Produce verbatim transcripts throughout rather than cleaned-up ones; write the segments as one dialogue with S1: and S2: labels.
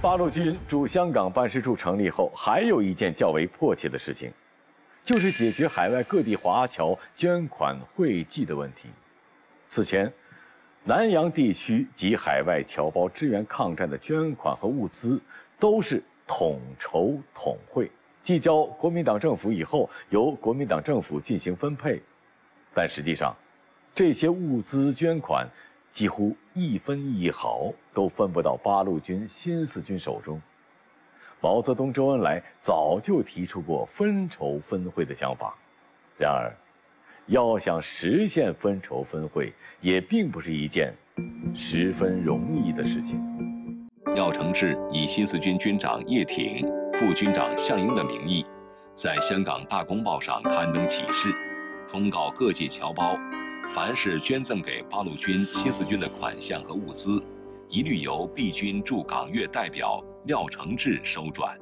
S1: 八路军驻香港办事处成立后，还有一件较为迫切的事情，就是解决海外各地华侨捐款汇济的问题。此前，南洋地区及海外侨胞支援抗战的捐款和物资都是统筹统汇，寄交国民党政府以后，由国民党政府进行分配。但实际上，这些物资捐款几乎一分一毫都分不到八路军新四军手中。毛泽东、周恩来早就提出过分筹分汇的想法，然而，要想实现分筹分汇，也并不是一件十分容易的事情。
S2: 廖承志以新四军军长叶挺、副军长项英的名义，在香港《大公报》上刊登启事，通告各界侨胞，凡是捐赠给八路军新四军的款项和物资，一律由毕军驻港粤代表廖承志收转。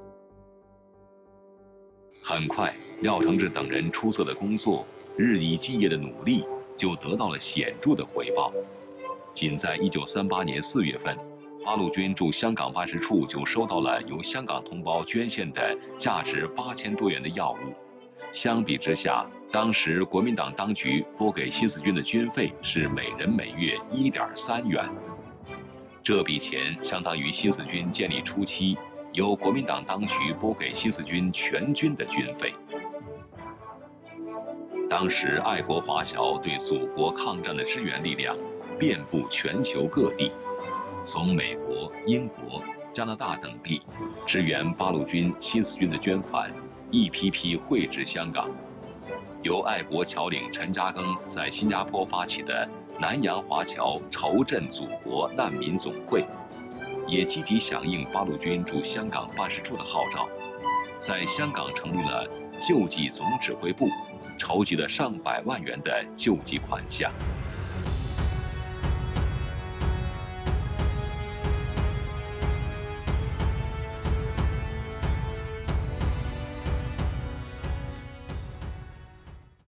S2: 很快，廖承志等人出色的工作、日以继夜的努力就得到了显著的回报。仅在一九三八年四月份，八路军驻香港办事处就收到了由香港同胞捐献的价值八千多元的药物。相比之下，当时国民党当局拨给新四军的军费是每人每月一点三元，这笔钱相当于新四军建立初期由国民党当局拨给新四军全军的军费。当时爱国华侨对祖国抗战的支援力量遍布全球各地，从美国、英国、加拿大等地支援八路军新四军的捐款一批批汇至香港。由爱国侨领陈嘉庚在新加坡发起的南洋华侨筹赈祖国难民总会，也积极响应八路军驻香港办事处的号召，在香港成立了救济总指挥部，筹集了上百万元的救济款项。